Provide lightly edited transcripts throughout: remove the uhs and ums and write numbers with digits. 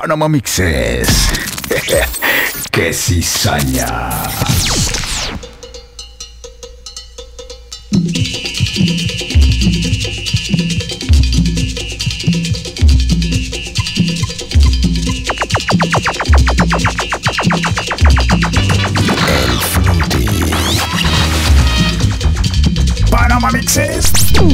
Panama Mixes. ¡Qué cizaña! El Fruity. Panama Mixes.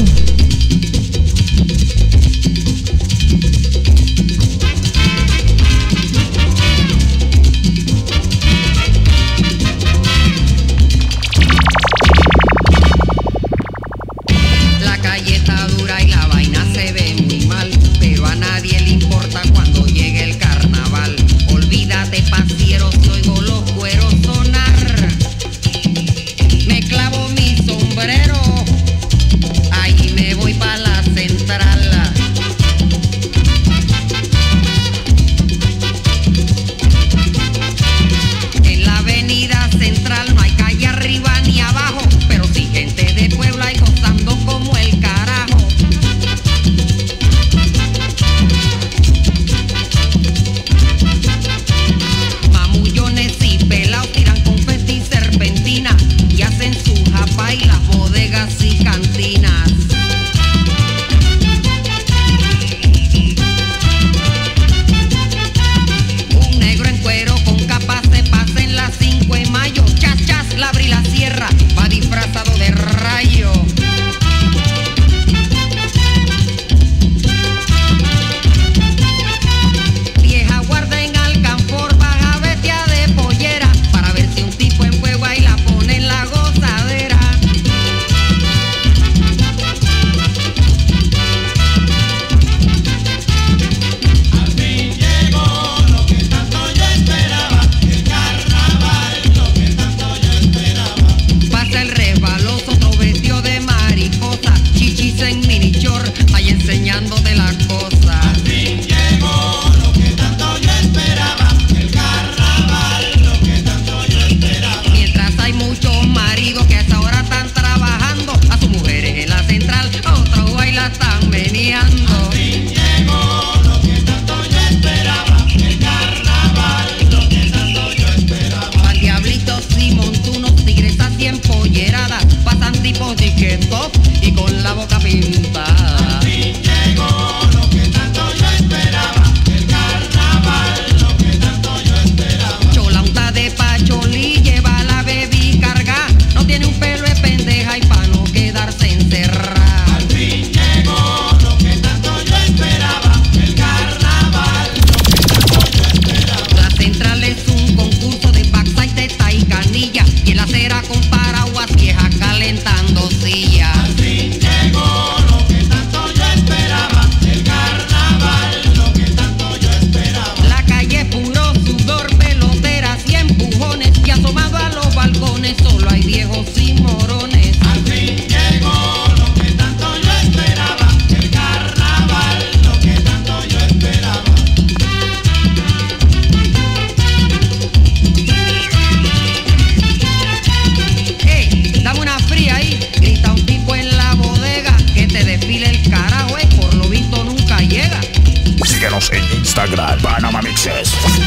En Instagram, Panama Mixes.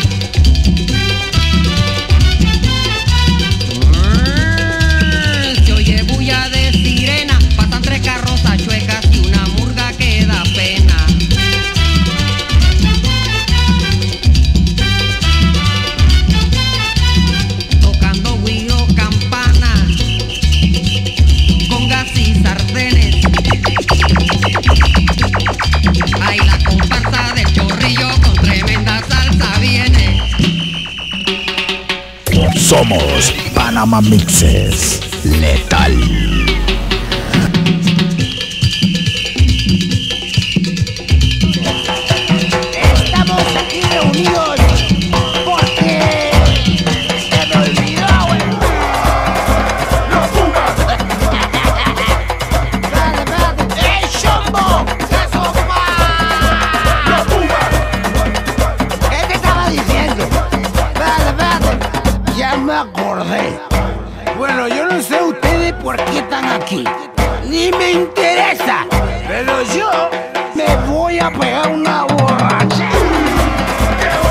Se oye bulla de sirena, pasan 3 carrozas chuecas y una murga que da pena. Tocando guiro, campana, congas y sartenes. Ay, la comparsa del Chorrillo con tremenda salsa viene. Somos Panama Mixes. Letal. Estamos aquí reunidos porque se me olvidó, güey. ¡Los Pumas! Espérate. ¡Ey, Chombo! ¡Eso va! ¡Los Pumas! ¿Qué te estaba diciendo? Espérate. Ya me acordé. Bueno, yo no sé ustedes por qué están aquí. Ni me interesa. Pero yo me voy a pegar una borracha.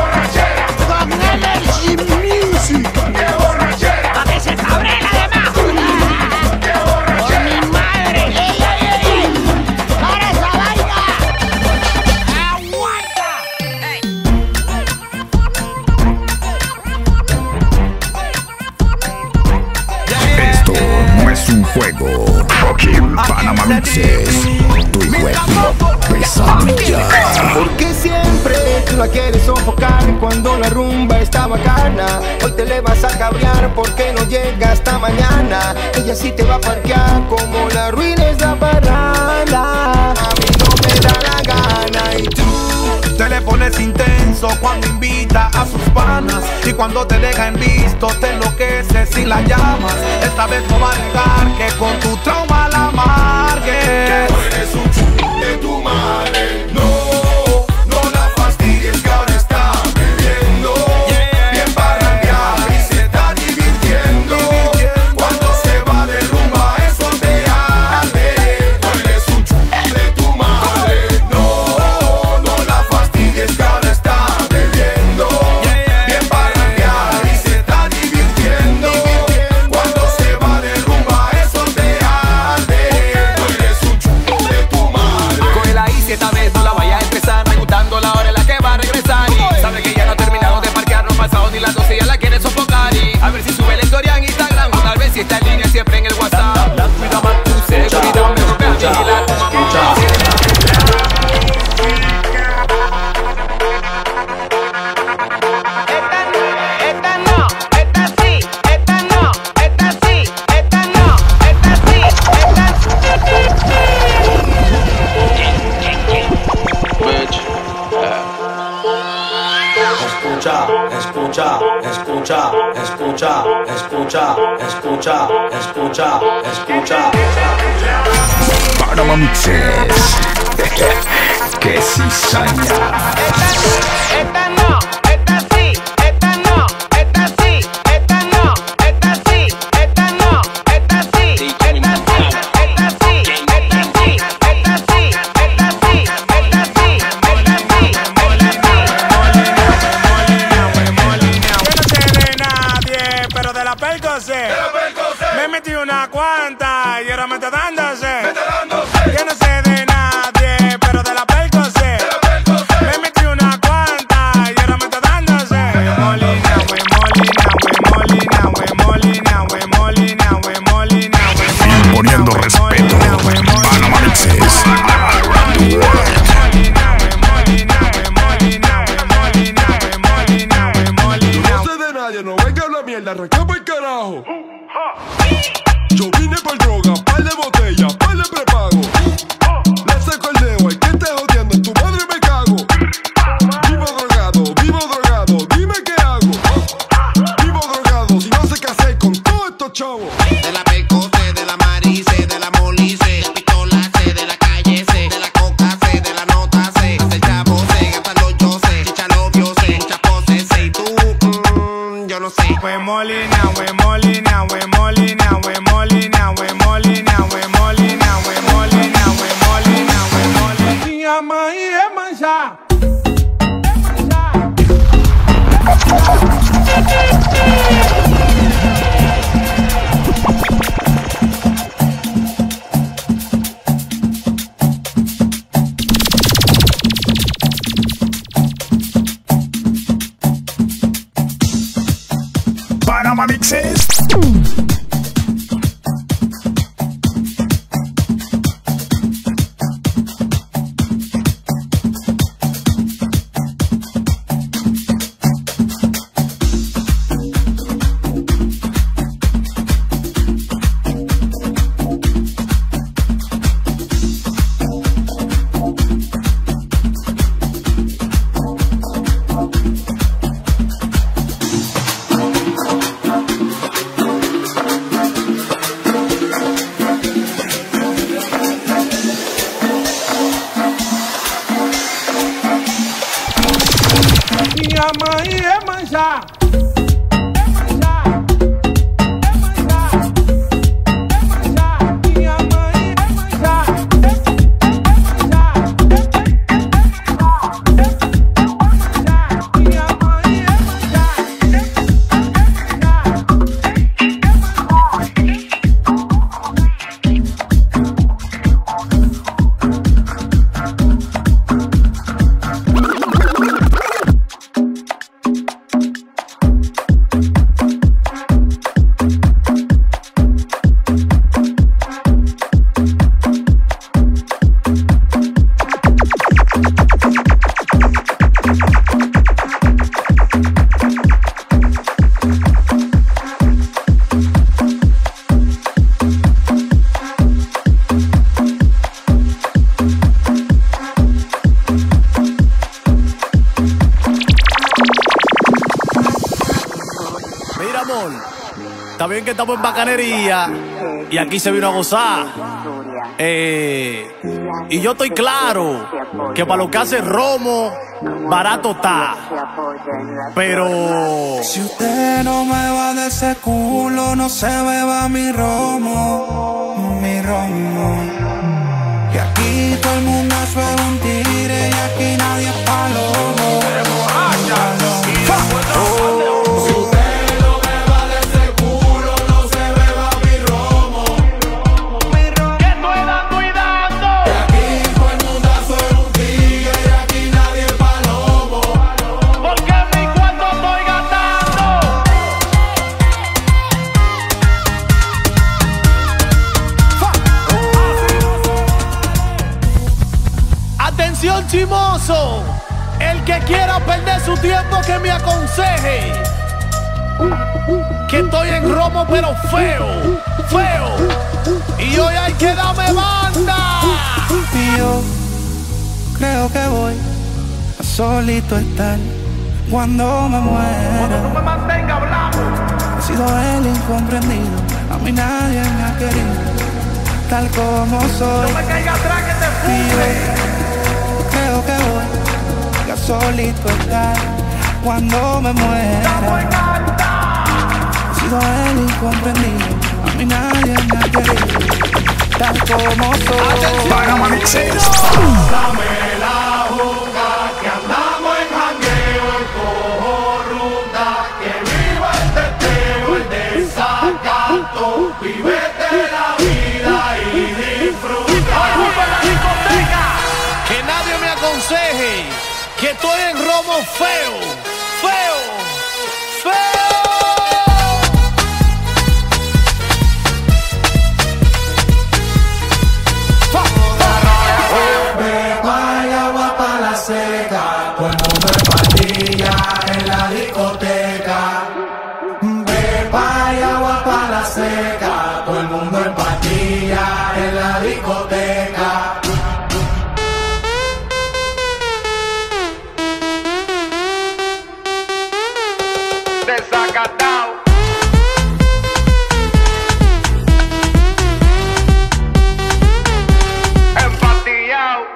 Mixes, tu web pesadilla. Porque siempre tú la quieres sofocar cuando la rumba está bacana. Hoy te le vas a cabrear porque no llega hasta mañana. Ella sí te va a parquear como la ruines la parranda. A mí no me da la gana y tú te le pones intenso cuando invita a sus panas. Y cuando te deja en visto te enloqueces y la llamas. Esta vez no va a dejar que con tu trauma la amargues. Tú eres un chulo de tu madre. No la fastidies que ahora está bebiendo. Bien parrandeada y se está divirtiendo. Cuando se va de rumba eso te arde. Tú eres un chulo de tu madre. No la fastidies que ahora está bebiendo. Bien parrandeada y se está divirtiendo. Cuando se va de rumba eso te arde. Tú eres un chulo de tu madre. Cógela ahí si esta vez no la vaya a empezar. Preguntando la hora en la que va a regresar. Y sabe que ya no ha terminado de parquear, no ha pasado ni las 12, ya la quiere sofocar. Y a ver si sube la historia en Instagram, o tal vez si está en línea siempre en el WhatsApp. La cuida más tu seguridad, me rompe a vigilar. Escucha. Panama Mixes. Que cizaña. Esta no, esta sí, esta no, esta sí, esta no, esta sí, esta no, esta sí, esta sí, esta sí, esta sí, esta sí, esta sí, esta sí, esta sí, Yo no sé de nadie, pero de la perco sé. Me metí una cuanta y ahora me está dándose. Yo no sé de nadie, pero de la perco sé. Me metí una cuanta y ahora me está dándose. Imponiendo respeto. Panama Mixes. No sé de nadie, no venga a la mierda, arranca por el carajo. Yo vine por droga, par de botellas, par de prepago. Le saco el dedo, hay que esté jodiendo, en tu madre me cago. Vivo drogado, dime qué hago. Vivo drogado, si no sé qué hacer con todos estos chavos. De la Percocé, de la Marice, de la Molice, de la pistola C, de la calle C, de la coca C, de la nota C, hasta el chavo C, hasta los yo sé, chicha novio C, muchas poses C, y tú, yo no sé. We Molina, we Molina, we Molina, we Molina, we Molina, we Molina, we Molina, we Molina, we Molina. Mi ama y es mancha. Panama Mixes. Mi ama y es mancha. amor. Está bien que estamos en bacanería y aquí se vino a gozar. Y yo estoy claro que para lo que hace Romo, barato está. Pero si usted no me va de ese culo, no se beba mi romo, mi romo. Y aquí todo el mundo suena un tigre y aquí nadie es palomo. chimoso, el que quiera perder su tiempo que me aconseje. Que estoy en romo pero feo, feo. Y hoy hay que darme banda. Y yo creo que voy a solito estar cuando me muera. Cuando tú me mantengas hablando. He sido el incomprendido, a mí nadie me ha querido tal como soy. No me caiga atrás que te fume. Creo que voy a solito estar cuando me muera. He sido el incomprendido, a mí nadie me ha querido tal como soy. Panama Mixes. Dame la juga, que andamos en jangueo, en cojo ruta, que viva el teteo, el desacato, vívete la vida y disfruta. La discoteca, que nadie me aconseje que estoy en romo feo, feo, feo. Seca, todo el mundo en pastilla en la discoteca. Pepa y agua para la seca, todo el mundo en pastilla en la discoteca. Desacatao. Empatillao.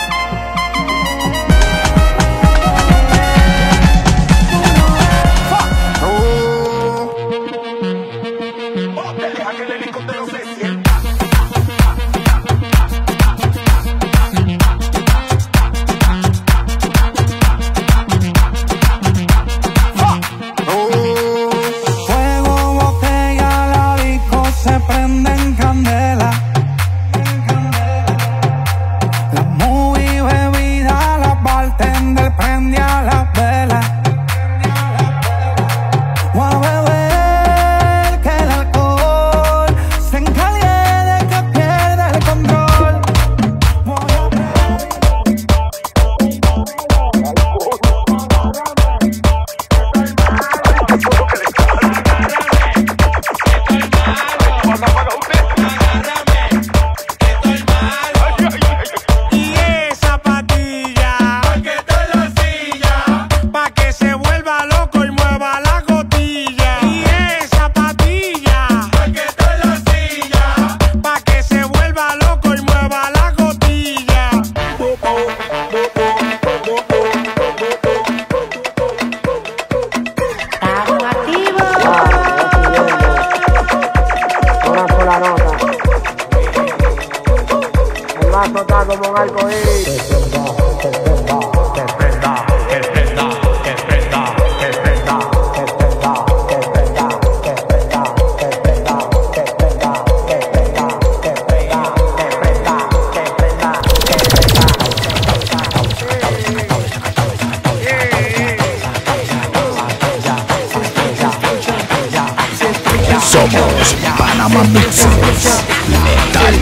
Somos Panama Mixes. Letal.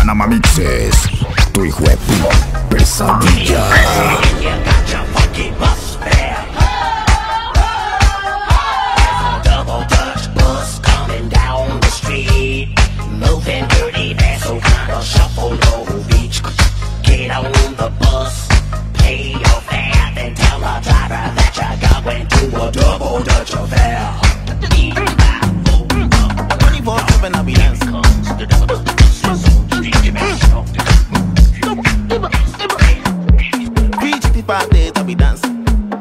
Panama Mixes. Tu hijo de puta pesadilla. Double Dutch bus coming down the street, moving dirty, that's so kind of shuffle low beach. Get on the bus, pay your fare, then tell the driver that you're going to a double Dutch affair. 24/7 I'll be dancing. The double Dutch bus is on the street, you better stop. 365 days I'll be dancing.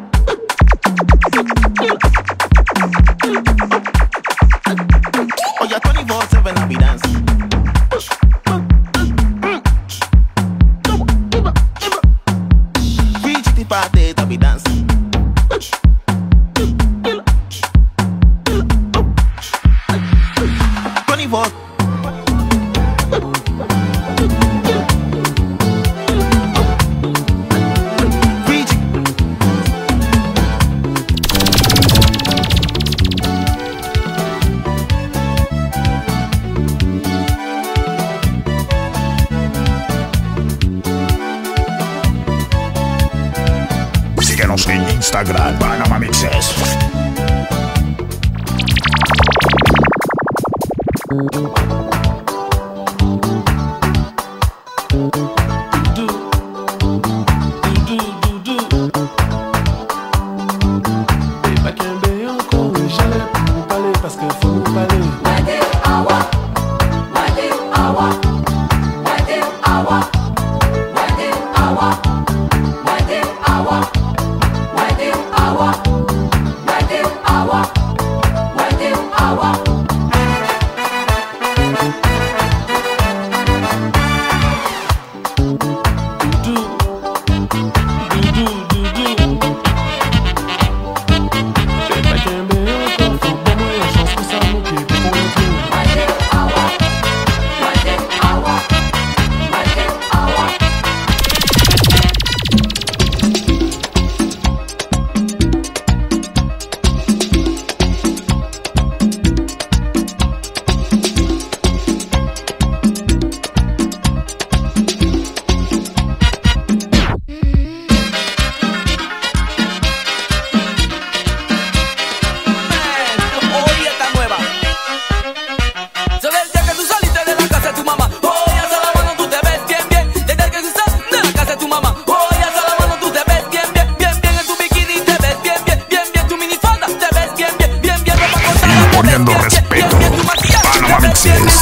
Oh yeah, 24/7 I'll be dancing. 365 days I'll be dancing. 24. Síguenos en Instagram, Panama Mixes. Poniendo respeto, Panama Mixes.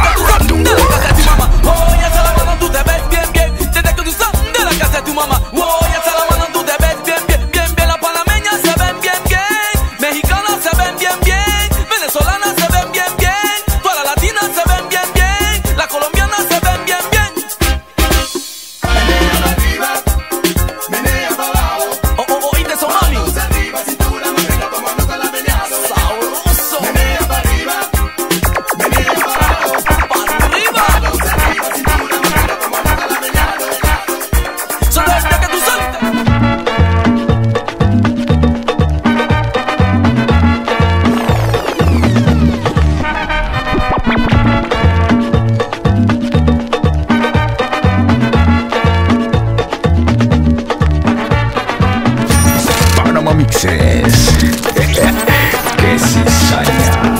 Que cizaña.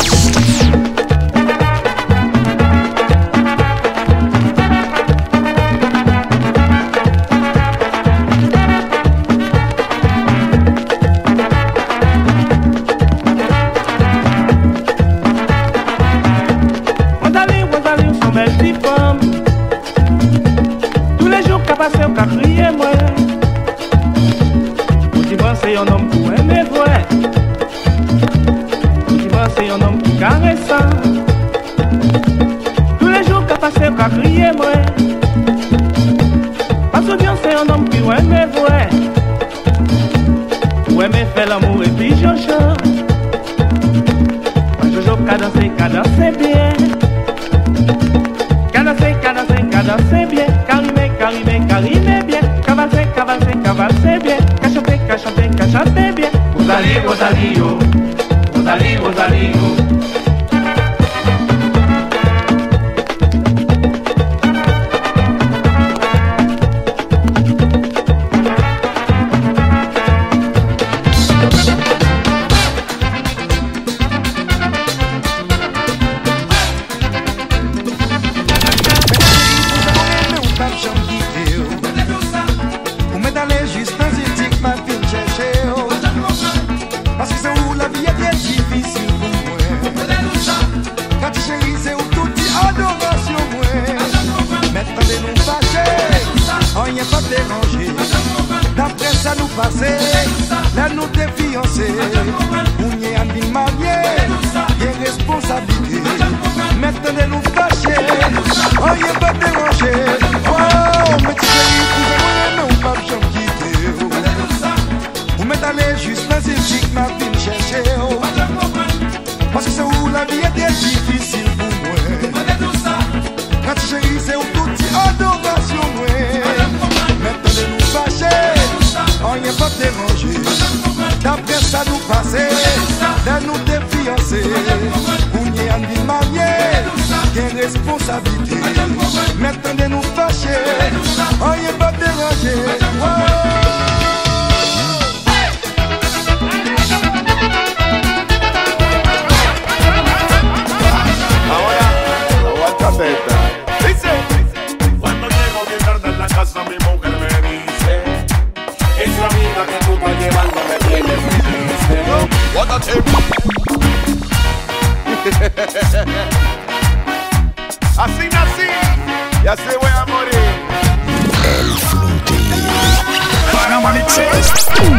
Rosalie, son belle petite femme. Tous les jours qu'à passer au qu'a crié moi. C'est un homme pour aimer vrai. C'est un homme qui caresse ça. Tous les jours qu'à passer qu'à crier moi. Parce que bien c'est un homme qui aime vrai. Pour aimer faire l'amour et puis Jojo. Jojo cadencer bien. Cadencer bien. Carimé bien. Cavalser bien. Cachate bien. Rosalie, ça nous passait, là nous t'es fiancés. On y est en vie marié, y'a responsabilité. Maintenant nous fâcher, on y est pas dérangé. Oh, mais tu sais, nous pas besoin de quitter. Vous mettez aller juste dans une chic, ma vie me chercher. Parce que c'est où la vie est très difficile pour moi. Quand tu chéris, c'est où tout dit adoration. Maintenant nous fâcher, on y est pas dérangé. D'après ça nous passer, là nous t'es fiancés. On y est en vie marié, quelle responsabilité. Maintenant nous fâcher, on y est pas dérangé. Dice, cuando llego bien tarde en la casa mi mujer me dice, esa amiga que tú estás llevando me tiene muy triste. What a tip. Así nací y así voy a morir. El Fruity. Panama Mixes.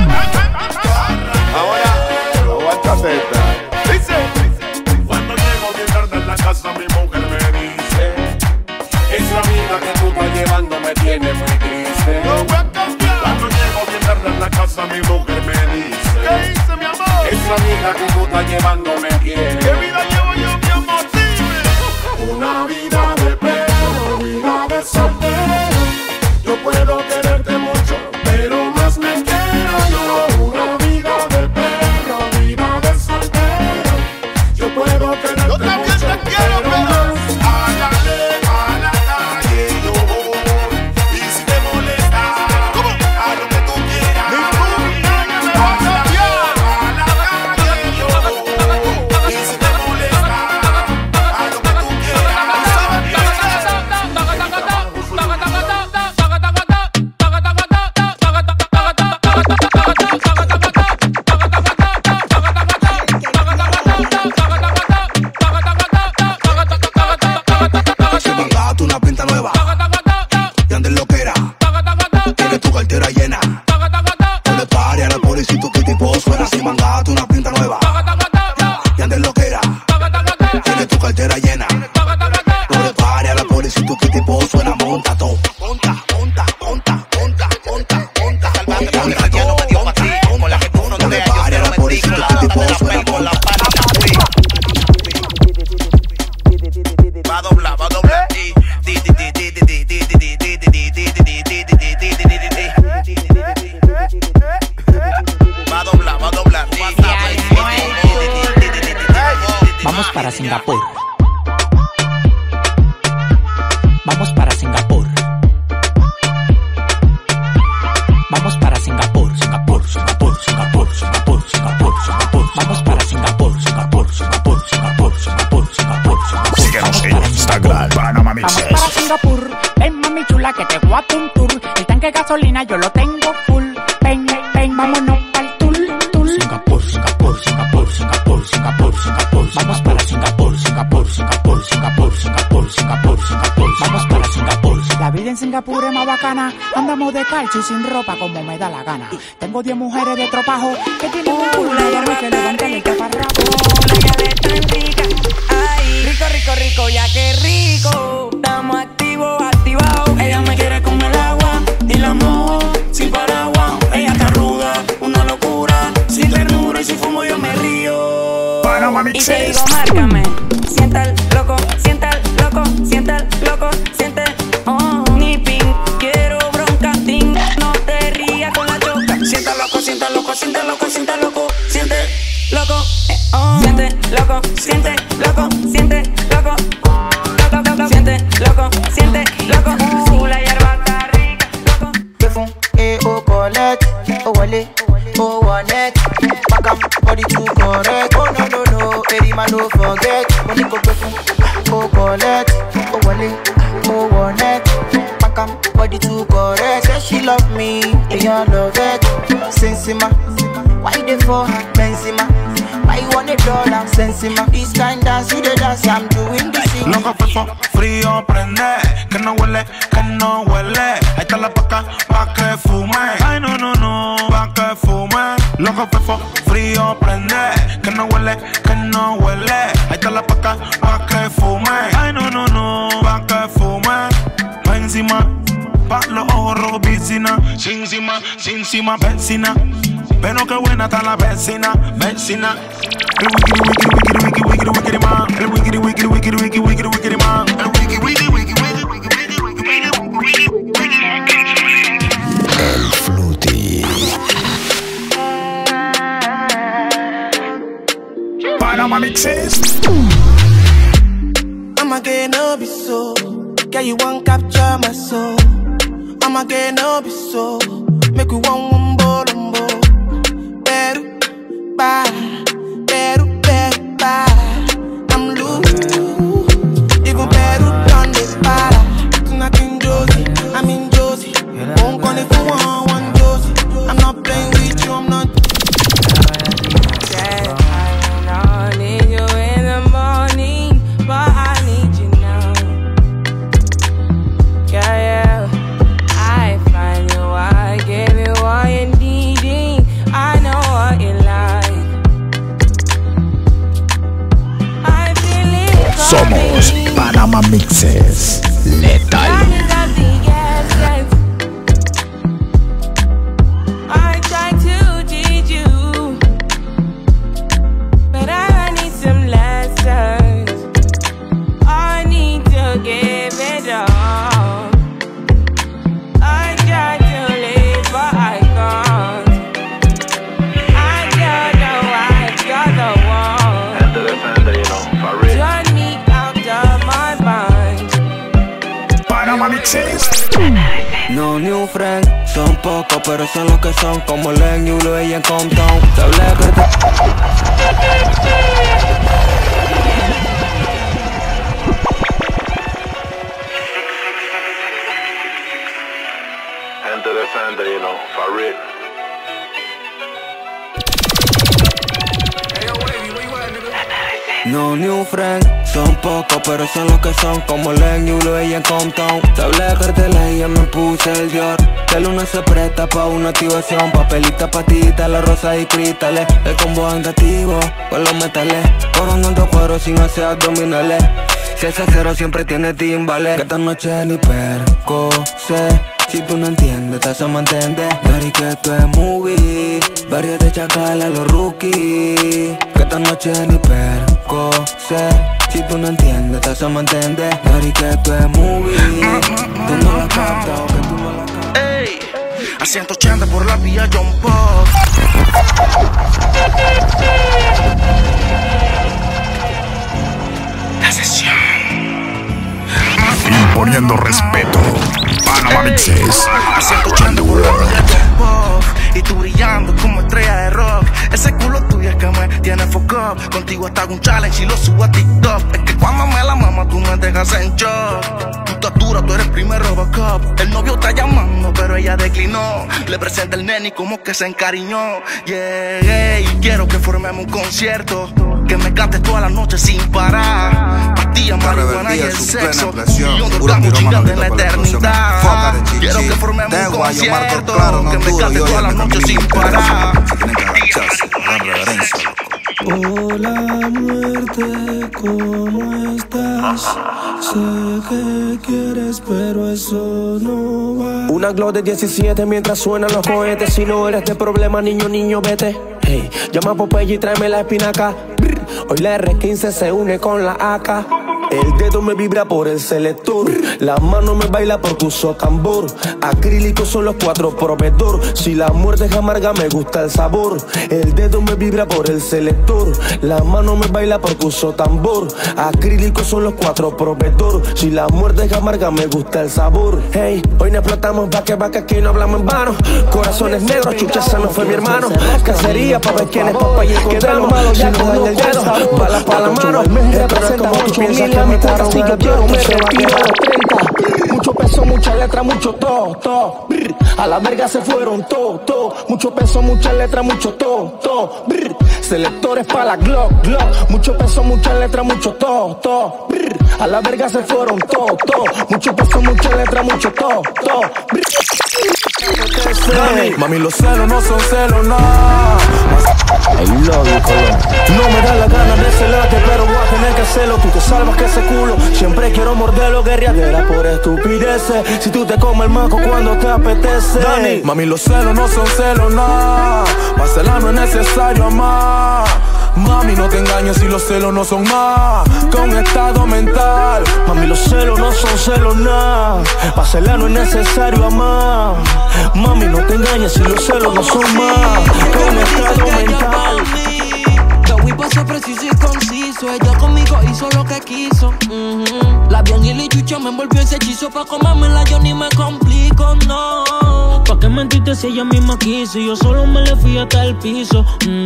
Ahora, aguántate esta. Dice, cuando llego bien tarde en la casa mi mujer me dice, esa amiga que tú estás llevando me tiene muy triste. Cuando llego bien tarde en la casa mi mujer me dice, ¿qué dice mi amor? Esa amiga que tú estás llevando me quiere. ¿Qué vida llevo yo, mi amor? Dime. Una vida de perro, vida de soltero. Yo puedo quererte mucho, pero más me quiero yo. Una vida de perro, vida de soltero. Yo puedo quererte mucho, pero más. Hágale a la calle yo voy. Y si te molesta, a lo que tú quieras. Hágale a la calle yo voy. Y si te molesta, a lo que tú quieras. Si mandaste una pinta nueva y andes loquera, tienes tu cartera llena, no le pare a la pobrecito que tipo suena. Si mandaste una pinta nueva y andes loquera, tienes tu cartera llena, no le pare a la pobrecito que tipo suena. Monta todo, monta, monta, monta, monta, monta, monta, salvate por el no me dio pa' ti, con la que tú no te veas yo te lo bendigo, la tipo suena. Con la pánica va a doblar, va a doblar. Va a doblar, va a doblar. Vamos para Singapur. Vamos para Singapur. Vamos para Singapur. Singapur, Singapur, Singapur, Singapur, Singapur, Singapur. Vamos para Singapur, Singapur, Singapur, Singapur, Singapur, Singapur, Singapur. Síguenos en Instagram, Panama Mixes. Vamos para Singapur. Ven mami chula que te voy a un tour. El tanque de gasolina yo lo tengo full. Ven, ven, vámonos pa'l tour, tour. Singapur, Singapur, Singapur, Singapur, Singapur, Singapur. Vamos para Singapur, Singapur, Singapur, Singapur, Singapur, Singapur, Singapur. Vamos para Singapur. La vida en Singapur es más bacana. Andamos de calcio y sin ropa como me da la gana. Tengo 10 mujeres de tropajo que tienen un culo enorme que levantan el taparrabo. Ya de tan rica, ay, rico, rico, rico, ya que rico. Estamos activos, activados. Ella me quiere como el agua y la mojo sin paraguas. Ella está ruda, una locura, sin ternura y si fumo yo me río. Panama Y te digo, márcame, sienta el loco, sienta el loco, sienta el loco, siente, ni ping, quiero bronca, ting, no te rías con la choca. Sienta loco, sienta loco, sienta loco, sienta loco, siente loco, siente loco, siente loco, siente loco, loco, siente loco, siente loco, la hierba está rica, loco. Perfume, oh collect, oh wale, oh one back up, body too correct. Oh no no no, every man no forget. Money go perfume, oh collect, oh wale, oh one back up, body too correct. Say she love me, and you love it. Sensima, why they for Benzema? Why I want $1. Sensima, this kind dance, you the dance, I'm doing the singing. Loco fefo, frío prende, que no huele, que no huele. Ahí está la paca, pa' que fume. Ay no, no, no, pa' que fume. Loco fefo, frío prende, que no huele, que no huele. Ahí está la paca, pa' que fume. Ay no, no, no, pa' que fume. Pa' encima, pa' los ojos rojos piscina. Sin encima, vecina. Pero qué buena está la vecina, vecina. El wiki wiki wiki wiki wiki wiki man. El wiki wiki wiki wiki wiki wiki man. El wiki wiki wiki wiki wiki wiki wiki. El Fluti. Panama Mixes. I'ma get no be so. Girl, you won't capture my soul. I'ma get no be so. Make you one wumbo lumbo. Peru, bye. Peru, Peru, bye. I'm loose. Even Peru done the para. Tonight in Josie, I'm in Josie. Won't call if you want one Josie. I'm not playing with you, I'm not. I need you in the morning, but I need you now. Yeah, yeah. I find you, I give you all you needing. I know what you like. I feel it. Somos Panama Mixes. Letal. I try to teach you, but I need some lessons. I need to give it all. I try to live, but I can't. I don't know why you're the one. Enter the fender, you know, for real. Turn me out of my mind. Panama Mixes. No new friend, son pocos pero son los que son. Como Len, Yulo y en Compton. Te hablé que te... Enter the fender, you know, for real. No new friend, son pocos pero son los que son. Como Len, Yulo y en Compton. Te hablé de carteles y ya me puse el Dior. La luna se presta pa' una activación. Papelita, patita, la rosa y cristales. El combo andativo con los metales. Coronando cuero sin hacer abdominales. Si ese cero siempre tiene timbales. Que esta noche ni perco sé. Si tú no entiendes, te se mantente. Dari que esto es movie. Varios de chacal a los rookies. Que esta noche ni perco sé. Si tú no entiendes, te se mantente. Dari que esto es movie. Tú no la captas o que tú no la captas. Ey, a 180 por la vía John Paul. La sesión. Imponiendo respeto. Panama Mixes. A 180 por la vía John Paul. Y tú brillando como estrella de rock. Ese culo tuyo es que me tiene fuck up. Contigo hasta hago un challenge y lo subo a TikTok. Es que cuando me la mama tú me dejas en shock. Tu estatura, tú eres primer Robocop. El novio está llamando pero ella declinó. Le presenta el nene y como que se encariñó. Yeah, y quiero que formemos un concierto. Que me cantes toda la noche sin parar. Pastillas, marihuana y el sexo. Y un orgasmo gigante en la eternidad. Quiero que formemos un concierto. Que me cantes toda la noche sin parar. Hola muerte, ¿cómo estás? Sé que quieres, pero eso no va. Una glow de 17 mientras suenan los cohetes. Si no eres de problema, niño, niño, vete. Hey, llama a Popeye y tráeme la espinaca. Hoy la R15 se une con la AK. El dedo me vibra por el selector. La mano me baila porque uso tambor. Acrílicos son los 4 proveedor. Si la muerte es amarga me gusta el sabor. El dedo me vibra por el selector. La mano me baila porque uso tambor. Acrílicos son los 4 proveedor. Si la muerte es amarga me gusta el sabor. Hey, hoy no explotamos vaque, aquí no hablamos en vano. Corazones negros, chucha, ese no fue mi hermano. Cacería pa' ver quién es papá y encontramos. Si no dan el dedo, balas pa' la mano. Esto no es como tú piensas que mataron a Dios. Me respiro a los 30. Mucho peso, mucho mucha letra, mucho to. Brr. A la verga se fueron to. Mucho peso, mucha letra, mucho to. Brr. Selectores pa' la Glock. Mucho peso, mucha letra, mucho to. Brr. A la verga se fueron to. Mucho peso, mucha letra, mucho to. Brr. Mami, los celos no son celos, nada. No me da la gana de celarte, pero voy a tener que hacerlo. Tú te salvas que ese culo. Siempre quiero morderlo, guerriadera por estupideces. Si tú te comes el maco cuando te apetece. Dani, mami, los celos no son celos, nada. Para celar no es necesario amar. Mami, no te engañes si los celos no son más que un estado mental. Mami, los celos no son celos, nada. Pa' celar no es necesario amar. Mami, no te engañes si los celos no son más que un estado mental. Yo pasó preciso y conciso. Ella conmigo hizo lo que quiso. La bien y la chucha me envolvió ese hechizo. Pa' comérmela yo ni me complico, no. ¿Pa' qué mentiste si ella misma quiso? Y yo solo me le fui hasta el piso.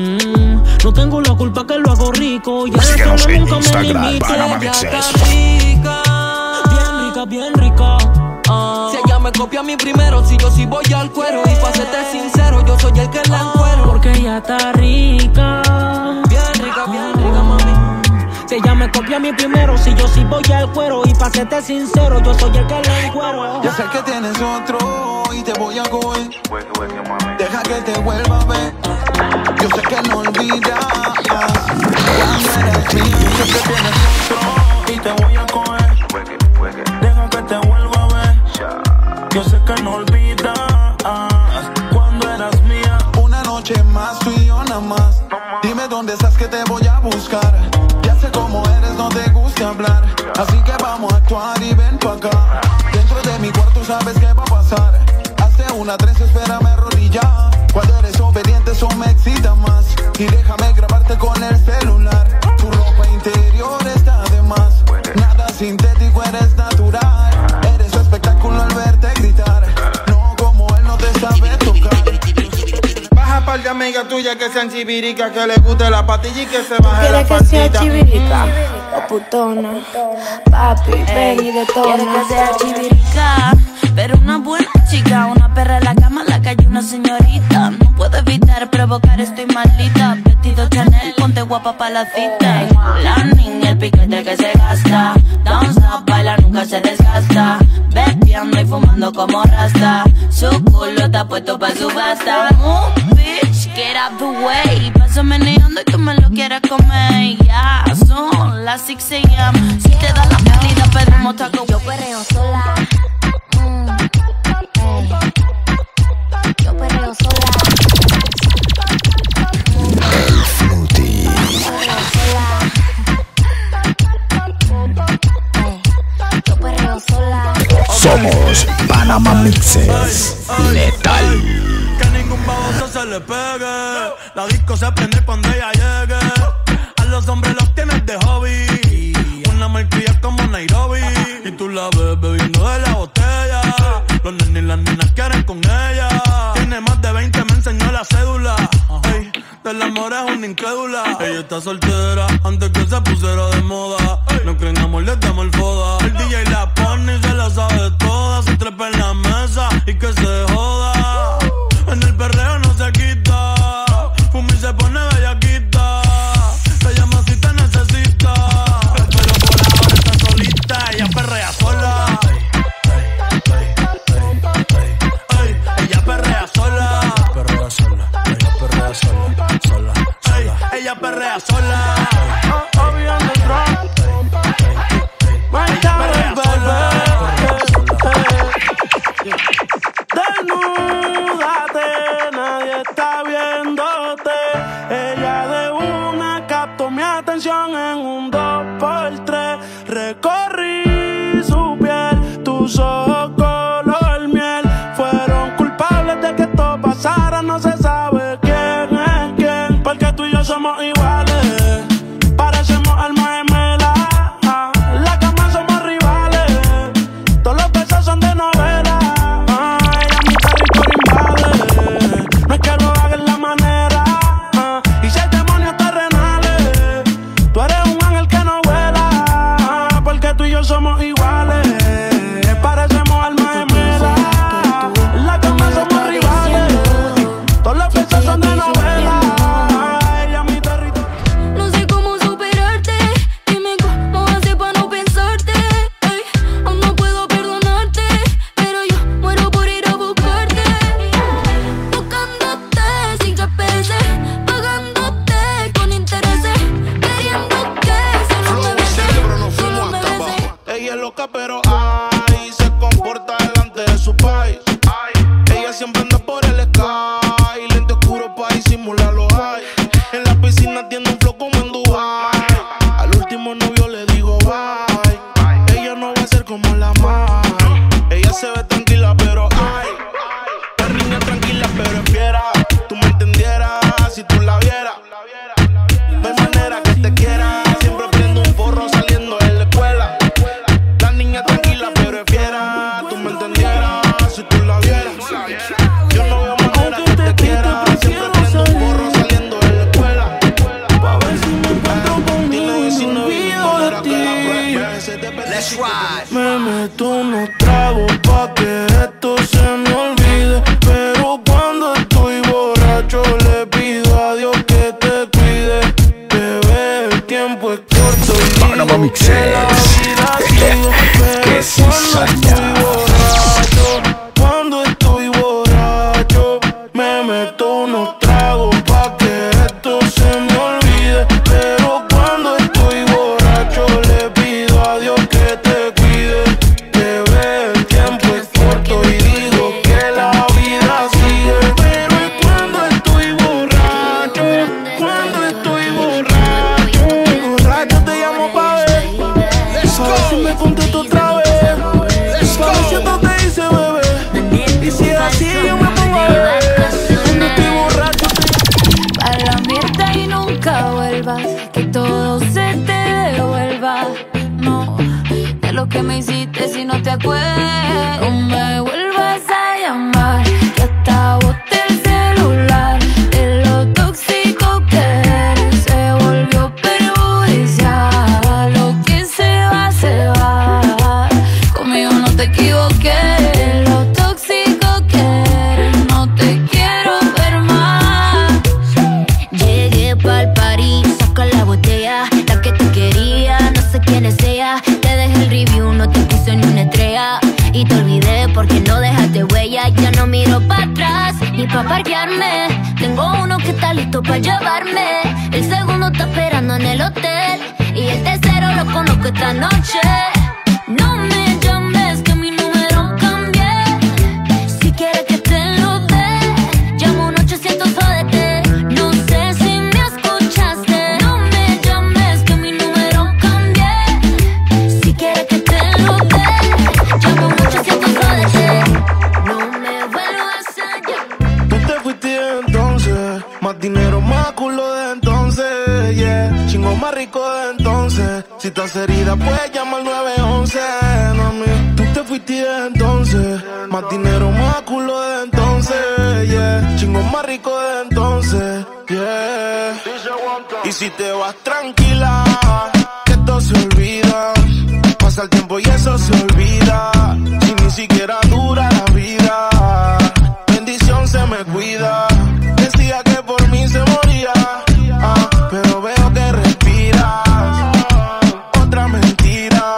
No tengo la culpa que lo hago rico. Ya la sola nunca me limite. Ella está rica, bien rica. Si ella me copia a mí primero, si yo sí voy al cuero. Y pa' serte sincero, yo soy el que la encuero. Porque ella está rica. Bien rica, mami. Si ella me copia a mí primero, si yo sí voy al cuero. Y pa' serte sincero, yo soy el que la encuero. Ya sé que tienes otro y te voy a coger. Deja que te vuelva a ver. Yo sé que no olvidas cuando eras mío. Yo sé que tienes otro y te voy a coger. Deja que te vuelva a ver. Yo sé que no olvidas cuando eras mía. Una noche más, tú y yo nada más. Dime dónde estás que te voy a buscar. Ya sé cómo eres, no te gusta hablar. Así que vamos a actuar y ven pa' acá. Dentro de mi cuarto sabes qué va a pasar. Hazte una trenza, espérame arrodillada. Cuando eres obediente eso me excita más. Y déjame grabarte con el celular. Tu ropa interior está de más. Nada sintético, eres natural. Eres espectáculo al verte gritar. No como él no te sabe tocar. Baja par de amigas tuyas que sean chivíricas, que les guste la patilla y que se baje la ¿Quieres que sea chivirica o putona? Papi, ven y de todo. Quiere que sea chivirica, pero una buena chica. Una perra en la cama, en la calle una señorita. No puedo evitar provocar, estoy maldita. Vestido Chanel, ponte guapa pa' la cita. La niña, el piquete que se gasta. Don't stop, baila, nunca se desgasta. Bebiendo y fumando como rasta. Su culo está puesto pa' subasta. Move, bitch, get out the way. Paso meneando y tú me lo quieres comer. Ya, son las 6 AM. Si te da la salida, pedimos taco. Yo perreo sola. Yo perreo sola. El Fruity. Yo perreo sola. Somos Panama Mixes. Letal. Que ningún baboso se le pegue. La disco se prende cuando ella llegue. A los hombres los tienes de hobby. Una malcria como Nairobi. Y tú la ves bebiendo de la botella. Los nenes y las nenas quieren con ella. Tiene más de 20, me enseñó la cédula. Ey, del amor es una incrédula. Ella está soltera antes que se pusiera de moda. No creen amor, le damos el foda. El DJ la pone y se la sabe toda. Se trepa en la mesa y que se joda. En el perreo no se quita. Fumi se pone bellaquita. Se llama si te necesita. Pero por ahora está solita. Ella perrea sola. Ella perrea sola. Perrea sola. Ella perrea sola. Sola. Ella perrea sola. Desnúdate, nadie está viéndote. Ella de una captó mi atención en un 2x3. Recorrí su piel, tus ojos color miel. Fueron culpables de que esto pasara. No se sabe quién es quién, porque tú y yo somos iguales. Parecemos almas gemelas. La cama somos rivales. Todos los besos son de novela. No es que lo haga en la manera. Y si el demonio terrenales, tú eres un ángel que no vuela. Porque tú y yo somos iguales. Parecemos tragos pa' que esto se me olvide. Pero cuando estoy borracho le pido a Dios que te cuide. Bebé, el tiempo es corto y digo que la vida sigue. Pero cuando estoy borracho me meto unos tragos pa' que esto se me olvide. Pero cuando estoy borracho le pido a Dios que te cuide. Bebé, el tiempo es corto y digo que la vida sigue. Pero es cuando estoy borracho borracho te llamo pa' ver, pa' ver si me contesto otra vez, pa' ver si esto te hice bebé. Y si es así yo me pongo a beber. Cuando estoy borracho para la mierda y nunca vuelvas, que todo se te devuelva. No, de lo que me hiciste si no te acuerdas. No me vuelvas a llamar, que hasta boté el celular. De lo tóxico que eres se volvió perjudicial. Lo que se va, conmigo no te equivoqué. De lo tóxico que eres no te quiero ver más. Llegué pa'l party, saca la botella, la que te quería, no sé quién es ella. Te dejé el review, no te puse ni una estrella. Y te olvidé porque no dejaste huella. Ya no miro para atrás ni pa' parquearme. Tengo uno que está listo pa' llevarme. El segundo está esperando en el hotel. Y el tercero lo conozco esta noche. No me llames que mi número cambié. Si quieres que te lo dé, llamo un 800 jódete. No sé si me escuchaste. No me llames que mi número cambié. Si quieres que te lo dé, llamo un 800 jódete. No me vuelvas a llamar. Tú te fuiste entonces, más dinero, más culo de entonces, yeah. Chingo más rico de entonces. Si estás herida puedes llamar al 911, mami. Tú te fuiste entonces, más dinero, más culo de entonces, yeah. Chingo más rico de entonces, yeah. Y si te vas tranquila, que esto se olvida. Pasa el tiempo y eso se olvida. Si ni siquiera dura la vida, bendición se me cuida. Decía que por mí se moría, pero veo que respiras. Otra mentira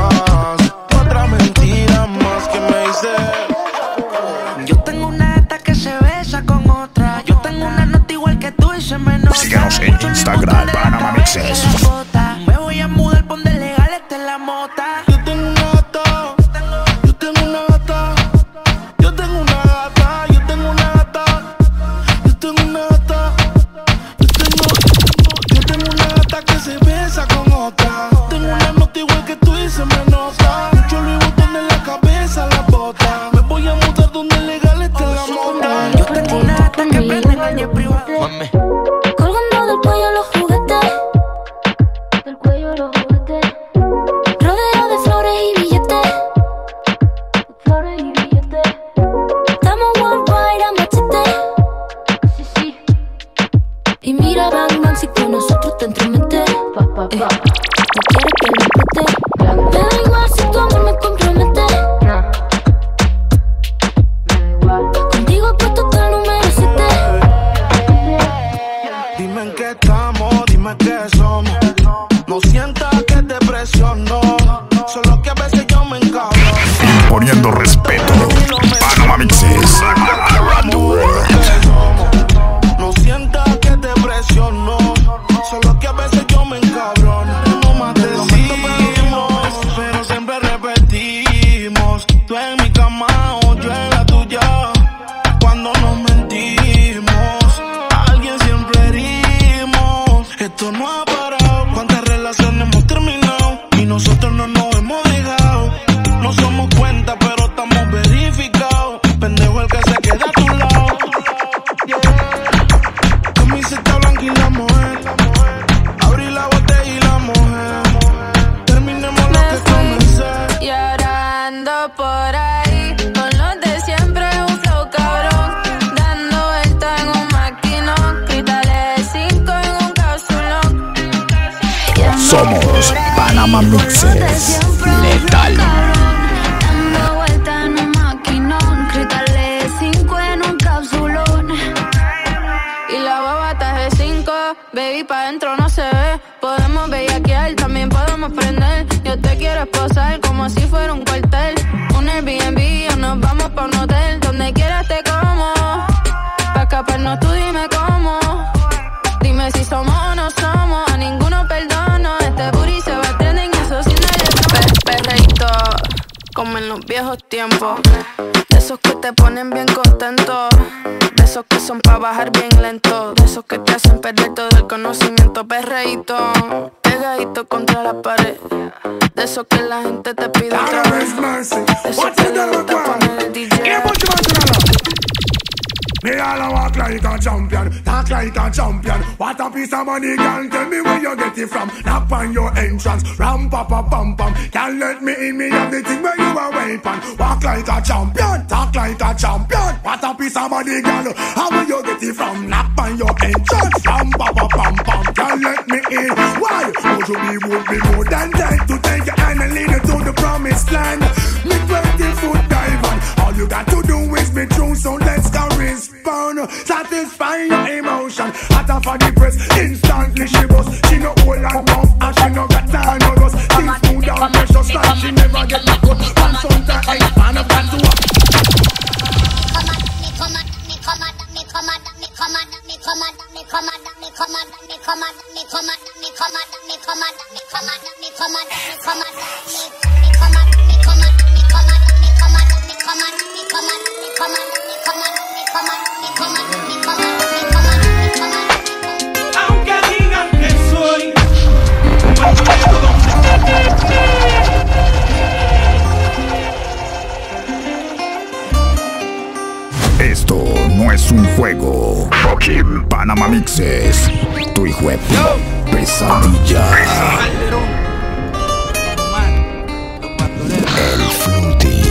más que me hice. Yo tengo una gata que se besa con otra. Yo tengo una nota igual que tú y se me nota. Síguenos en Instagram, Panama Mixes. Me voy a mudar, pon de legal, esta es la mota. Yo tengo una gata, yo tengo una gata, yo tengo una gata, yo tengo una gata, yo tengo una gata, yo tengo una gata que se besa con otra. Tengo una nota igual que tú y se me nota. Mucho Louis Vuitton en la cabeza, la bota. Me voy a mudar donde legal está la mota. Yo tengo una gata que prende calle privada. Colgando del cuello los juguetes, del cuello los juguetes, rodeado de flores y billetes, flores y billetes. Estamos worldwide a machete, sí, sí. Y mira Bang Bang si con nosotros te entrometes. No quieres que lo explote. Me da igual si tu amor me compromete. Contigo he puesto hasta el número 7. Dime en qué estamos, dime qué somos. No sientas que te presiono, solo que a veces yo me encabro. Imponiendo respeto, Panama Mixes. No sientas que te presiono, solo que a veces yo me encabrono. No más decimos, pero siempre repetimos. Tú en mi cama o yo en la tuya. Cuando nos mentimos, a alguien siempre herimos. Esto no ha parado. ¿Cuántas relaciones hemos terminado? Y nosotros no nos hemos dejado. No somos cuenta, pero estamos verificados. Pendejo el que se queda a tu lado. Camiseta blanca y la mujer. Abrí la botella y la mujer. Terminemos lo que comencé. Y ahora ando por ahí con los de siempre, un flow cabrón, dando vuelta en un maquinón, cristales de 5 en un cápsulón. Somos Panama Mixes. Letal. Dando ahí pa' dentro no se ve. Podemos bellaquear, también podemos prender. Yo te quiero esposar como si fuera un cuartel. Un Airbnb o nos vamos pa' un hotel. Donde quieras te como. Pa' escaparnos tú dime cómo. Dime si somos o no somos. A ninguno perdono. Este booty se va a tener en eso sin nadie. Perreíto, como en los viejos tiempos. De esos que te ponen bien contento. De esos que son pa' bajar bien lento. De esos que te hacen perder todo el conocimiento. Perreíto, pegadito contra la pared. De esos que la gente te pide otra vez. De esos que le gusta poner el DJ. Me all a walk like a champion, talk like a champion. What a piece of money, girl, tell me where you get it from. Knock on your entrance, ram pa pa pam pam. Can't let me in, me have the thing where you are waiting. Walk like a champion, talk like a champion. What a piece of money, girl, how will you get it from? Knock on your entrance, ram pa pa pam pam. Can't let me in, why? Would be more than that to take your hand and lead you to the promised land. Me 20-foot dive on, all you got to do is be true, so let's go respond. Satisfy your emotion. Hotter for the press, instantly she bust. She no hold and mouth, and she no got time no rust. Things smooth and precious like she never get the cut. From sun to eight, man, I've got to walk. Aunque digan que soy Esto no es un juego. Fucking Panama Mixes. Tu hijo de pesadilla. El Fruity.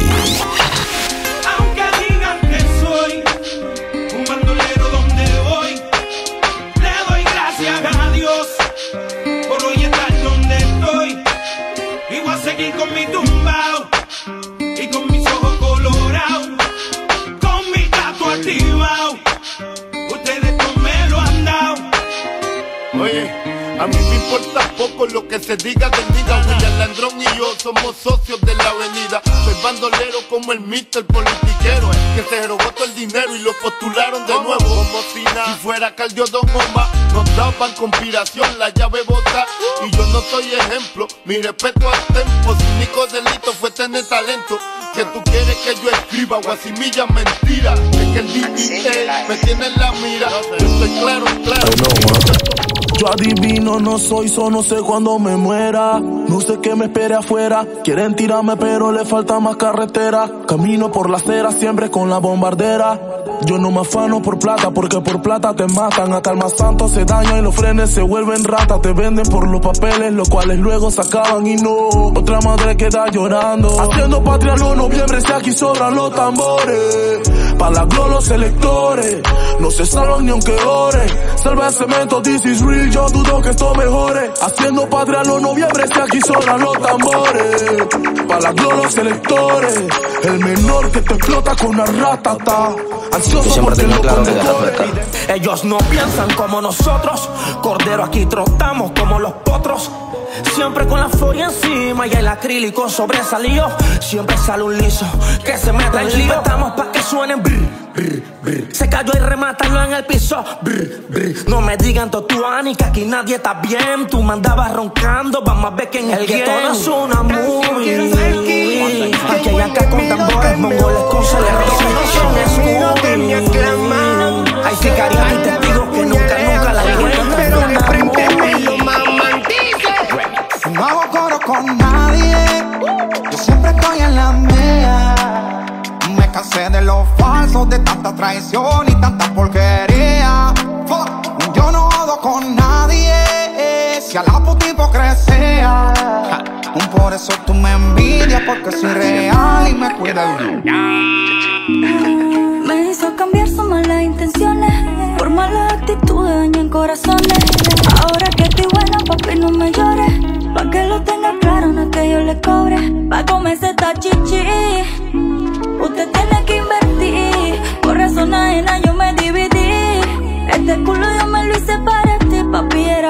Aunque digan que soy un bandolero donde voy, le doy gracias a Dios por hoy estar donde estoy. Y voy a seguir con mi tumbao y con mis ojos colorados, con mi gato activado. Ustedes no me lo han dado. Oye, a mí me importa poco lo que se diga del diga. William Landrón y yo somos socios de la avenida. Soy bandolero como el Mr. Politiquero, que se robó todo el dinero y lo postularon de nuevo. Como si nada, si fuera Cardiodón Oma, nos daban conspiración, la llave bota. Y yo no soy ejemplo, mi respeto al tempo. Su único delito fue tener talento. Que tú quieres que yo escriba guasimilla mentira. Es que el DJ me tiene en la mira. Yo estoy claro. Yo adivino, no soy, no sé cuándo me muera. No sé qué me espere afuera. Quieren tirarme pero le falta más carretera. Camino por la acera siempre con la bombardera. Yo no me afano por plata porque por plata te matan. Acá el más santo se daña y los frenes se vuelven ratas. Te venden por los papeles, los cuales luego se acaban y no. Otra madre queda llorando. Haciendo patria los noviembre si aquí sobran los tambores. Pa' la gloria los electores no se salvan ni aunque ore. Salva el cemento, this is real, yo dudo que esto mejore. Haciendo patria los noviembre si aquí sobran los tambores. Pa' la gloria los electores, el menor que te explota con una ratata. Ansioso porque lo condecore. Ellos no piensan como nosotros. Cordero aquí trotamos como los potros. Siempre con la furia encima y el acrílico sobresalió. Siempre sale un liso que se meta en lío. Estamos pa' que suenen brr, brr, brr. Se cayó y remátalo en el piso brr, brr. No me digan Totuani que aquí nadie está bien. Tú me andabas roncando, vamos a ver quién es el gueto no es una movie. Aquí hay acá con tambores, mongoles con celebraciones. Hay sicarios y testigos que nunca la vieron. Pero de frente medio mamantice. No hago coro con nadie, yo siempre estoy en la mía. Me cansé de los falsos, de tanta traición y tanta porquería. Yo no jodo con nadie, si a la puta hipocresía. Por eso tú me envidias, porque soy real y me cuida. Me hizo cambiar sus malas intenciones. Por malas actitudes dañan corazones. Ahora que estoy buena, papi, no me llores. Pa' que lo tenga claro, no es que yo le cobre. Pa' comerse esta chichi, usted tiene que invertir. Por razón ajena yo me dividí. Este culo yo me lo hice para ti, papi, era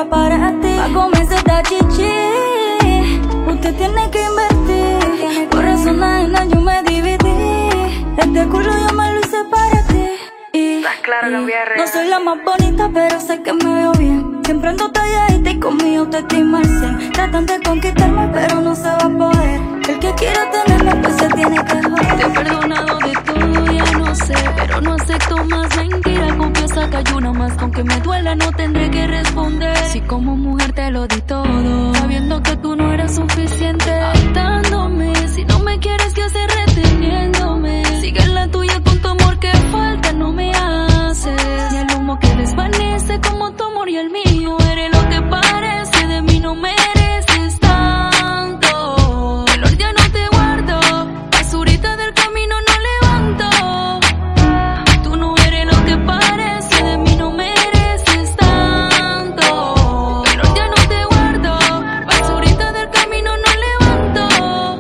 Este culo yo me lo hice para ti. Y no soy la más bonita, pero sé que me veo bien. Siempre ando talladita y con mi autoestima al 100. Tratan de conquistarme, pero no se va a poder. El que quiera tenerme, pues se tiene que joder. Te he perdonado de todo, ya no sé, pero no acepto más mentira. Confiesa que hay una más, que aunque me duela no tendré que responder. Si como mujer te lo di todo, sabiendo que tú no eras suficiente. Atándome, si no me quieres que hacer reteniéndome. Sigue en la tuya con tu amor que falta, no me haces. Y el humo que desvanece como tu amor y el mío. Eres lo que parece, de mí no mereces tanto. Dolor ya no te guardo, basurita del camino no levanto. Tú no eres lo que parece, de mí no mereces tanto. Dolor ya no te guardo, basurita del camino no levanto.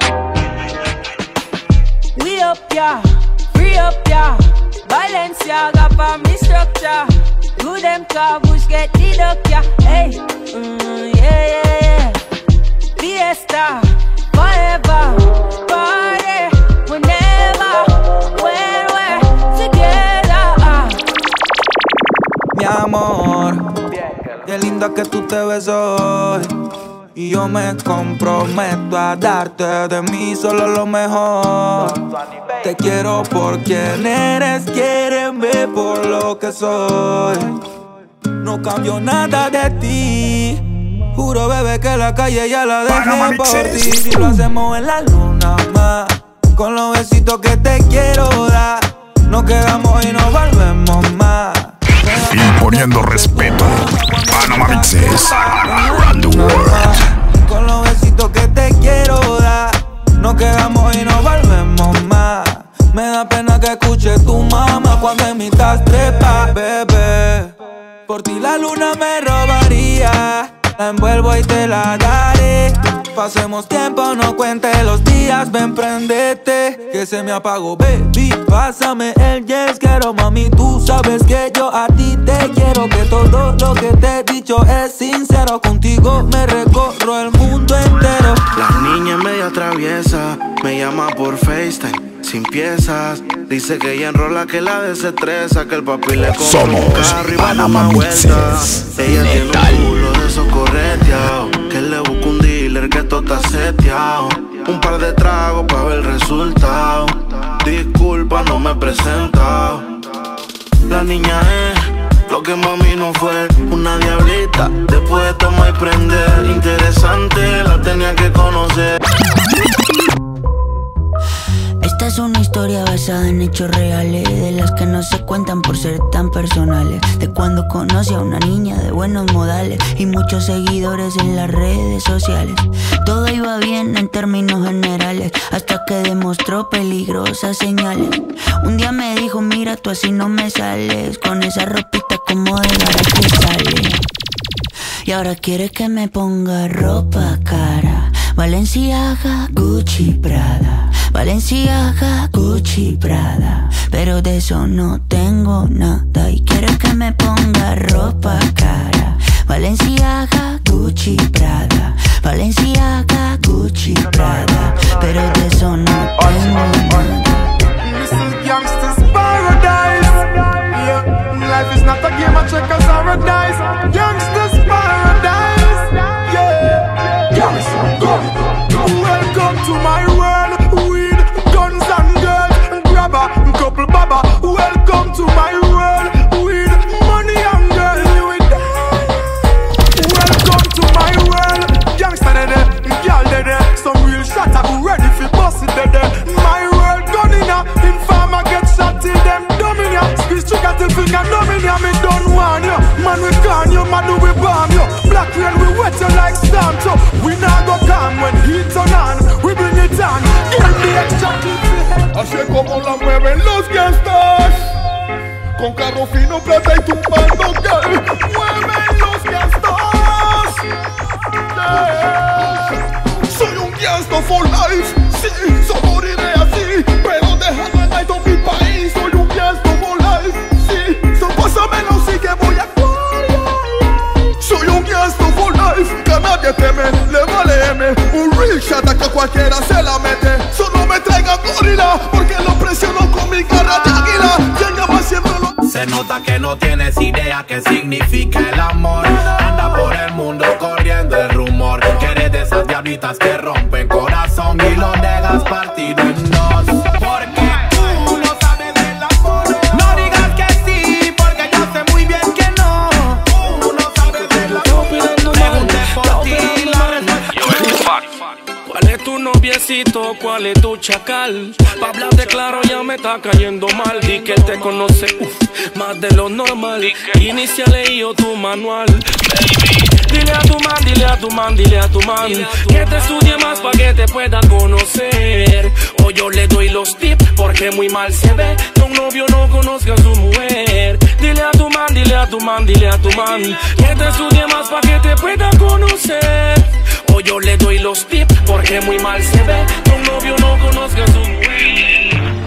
We up, yeah, free up, yeah. Balenciaga for me structure. Do them cabos get the duck, yeah. Hey, yeah, yeah, yeah. Fiesta, forever. Party, whenever, when we're together. Mi amor, qué linda que tú te ves hoy. Y yo me comprometo a darte de mí solo lo mejor. Te quiero por quien eres, quiéreme por lo que soy. No cambio nada de ti. Juro, bebé, que la calle ya la dejé por ti. Si lo hacemos en la luna más, con los besitos que te quiero dar. Nos quedamos y nos volvemos más. Imponiendo respeto. Panama Mixes. Around the world. Con los besitos que te quiero dar. Nos quedamos y nos volvemos más. Me da pena que escuche tu mamá cuando imitas trepa, bebé. Por ti la luna me robaría. La envuelvo y te la daré. Pasemos tiempo, no cuente los días. Ven, prendete, que se me apagó, baby. Pásame el yes, quiero, mami. Tú sabes que yo a ti te quiero. Que todo lo que te he dicho es sincero. Contigo me recorro el mundo entero. La niña es media traviesa, me llama por FaceTime, sin piezas. Dice que ella enrola, que la desestresa, que el papi le compra un carro y va a dar una vuelta. Ella tiene un culo de esos correteados, que le busca un dealer que todo está seteado. Un par de tragos para ver el resultado. Disculpa, no me he presentado. La niña es lo que mami no fue, una diablita. Después de tomar y prender, interesante, la tenía que conocer. Esta es una historia basada en hechos reales, de las que no se cuentan por ser tan personales. De cuando conocí a una niña de buenos modales y muchos seguidores en las redes sociales. Todo iba bien en términos generales, hasta que demostró peligrosas señales. Un día me dijo, mira, tú así no me sales, con esa ropita como de garaje sale. Y ahora quiere que me ponga ropa cara. Balenciaga, Gucci, Prada. Balenciaga, Gucci, Prada. Pero de eso no tengo nada. Y quiere que me ponga ropa cara. Balenciaga, Gucci, Prada. Balenciaga, Gucci, Prada. Pero de eso no tengo nada. This is gangster's paradise. Yeah, life is not a game of checkers or a dice. Gangster's paradise. Yeah, gangster, go. Welcome to my world. Weed, guns and girls, grabber, couple baba. Welcome to my world. Weed, money and girls. You it welcome to my world. Gangster de, girl de, some real shatter who ready for bust it de. My world gun in ya, informer get shot till them dumb in ya. Squeeze trigger till finger numb in ya. Me don't want you, man we can you, man do we bomb you. Black rain we wet you like storm, so we not go calm when heat turn on. We bring it on, give me extra clip. Así es como la mueven los gangsters, con carro fino, plata y tumbando girl. Mueven los gangsters, yeah. Soy un gangster for life, sí, so moriré así, pero dejando el night of mi país. Soy un gangster for life, sí, so pásamelo, sí que voy a actuar. Soy un gangster for life, que nadie teme, le vale M. Un real shot que cualquiera se la mete. Solo me traigan gorila, porque lo presiono con mi cara. se nota que no tienes idea qué significa el amor. Anda por el mundo corriendo el rumor que eres de esas diablitas que rompen corazón y lo dejas partido en dos. Porque tú no sabes del amor. No digas que sí, porque yo sé muy bien que no. Tú no sabes del amor. Pregunté por ti la respuesta. ¿Cuál es tu noviecito? ¿Cuál es tu chacal? Pa' hablar de claro ya me está cayendo mal. Di que él te conoce, más de lo normal. Iniciale yo tu manual, baby. Dile a tu man, dile a tu man, dile a tu man que te estudie más pa' que te pueda conocer. O yo le doy los tips porque muy mal se ve que un novio no conozca a su mujer. Dile a tu man, dile a tu man, dile a tu man que te estudie más pa' que te pueda conocer. O yo le doy los tips porque muy mal se ve que un novio no conozca a su mujer.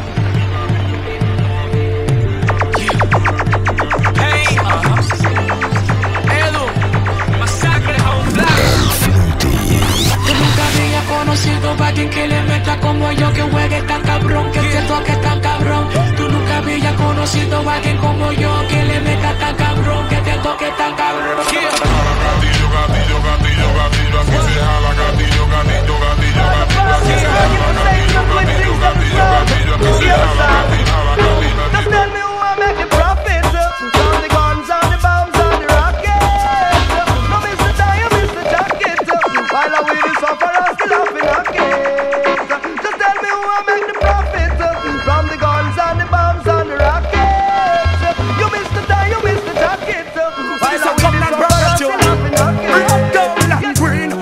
Hey, Edu, Masacre Home Tú nunca habías conocido a alguien que le meta como yo, que juegue tan cabrón, que te toque tan cabrón. Tú nunca habías conocido a alguien como yo, que le meta tan cabrón, que te toque tan cabrón. Gatillo, gatillo, gatillo, gatillo, así se jala. Gatillo, gatillo, gatillo, gatillo, así se jala. Gatillo, gatillo, gatillo, gatillo, así se jala. Just tell me who I make the profit from the guns and the bombs and the rockets. No miss the tie, you miss the jacket. While I with the sufferers still laughing again. Just tell me who I make the profit from the guns and the bombs and the rockets. You miss the tie, you miss the jacket. While I with the sufferers still laughing again.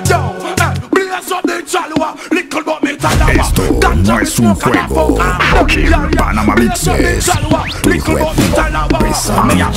Esto no es un juego. Joaquín Panama Mixes. Tu juego pesa millas.